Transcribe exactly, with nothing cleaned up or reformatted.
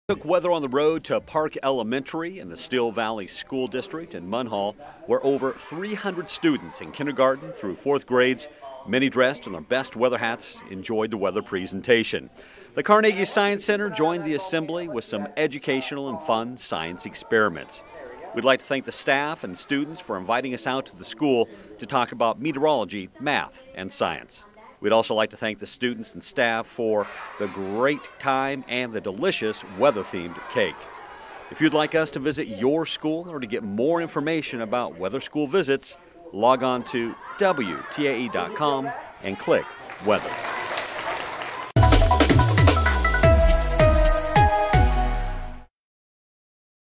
Took weather on the road to Park Elementary in the Still Valley School District in Munhall, where over three hundred students in kindergarten through fourth grades, many dressed in their best weather hats, enjoyed the weather presentation. The Carnegie Science Center joined the assembly with some educational and fun science experiments. We'd like to thank the staff and students for inviting us out to the school to talk about meteorology, math, and science. We'd also like to thank the students and staff for the great time and the delicious weather-themed cake. If you'd like us to visit your school or to get more information about weather school visits, log on to W T A E dot com and click Weather.